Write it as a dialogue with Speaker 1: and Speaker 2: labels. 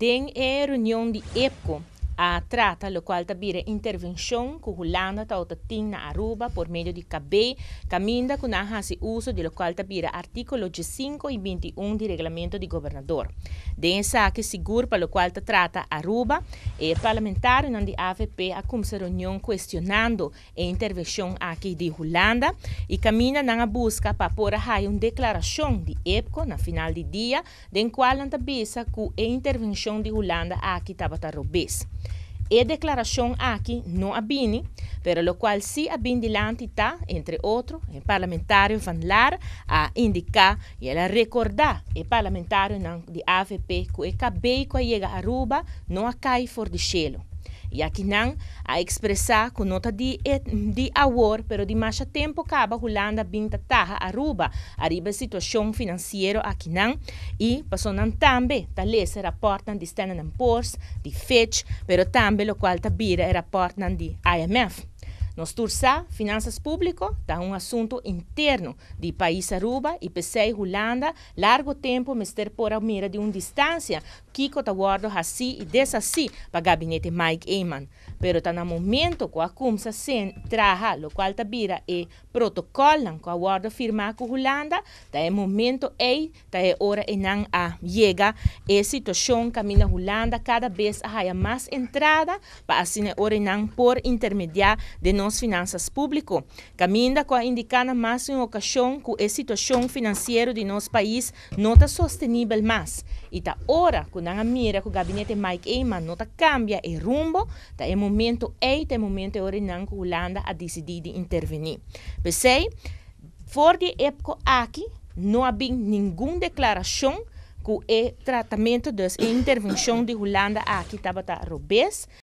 Speaker 1: Den é reunião de EPCO a trata lo qual tabira intervenção que Holanda tem na Aruba por meio de CABE, caminda com a hasi uso de lo qual tabira artículo 5 e 21 do regulamento de governador. Den saque seguro para lo qual trata Aruba e parlamentar na de AVP a começar reunião questionando a intervenção aqui de Holanda e caminda na busca para pôr uma declaração de EPCO na final de dia, den qual não tabisa que a intervenção de Holanda aqui estava robês. A declaração aqui não abine, pero lo qual sí abine dilante está, entre outros, o parlamentário Van Laar a indicar e ela recordar o parlamentário de AVP que o cabelo que chega a Aruba não cai fora de gelo. E aqui não a expressar que nota de awor, pero de mais tempo acaba Holanda binta taha Aruba, arriba a situação financeira aqui não e passou não também tá lese rapportan de Standard & Poor's, de Fitch, pero também lo qual tá bira é rapportan de IMF. Nós tursa finanças públicas tá assunto interno de país Aruba e PC Holanda largo tempo mister por a mira de distância que tá guardo assim e desassi para gabinete Mike Eyman. Pero tá no momento que a começa sem traha lo qual tá bira e protocolo que a guardo firmar com Holanda tá é momento tá é hora e não a chega e situação camina Holanda cada vez a mais entrada para assim hora e não por intermediar de nas finanças públicas, caminha com a indicada mais em ocasião que a situação financeira de nosso país não está sustentável mais. E está hora que a mira que o gabinete Mike Eyman não cambia o rumbo, está é momento hora não que a Holanda a decidir de intervenir. Pensei, fora de época aqui, não há nenhuma declaração que o tratamento da intervenção de Holanda aqui estava robês,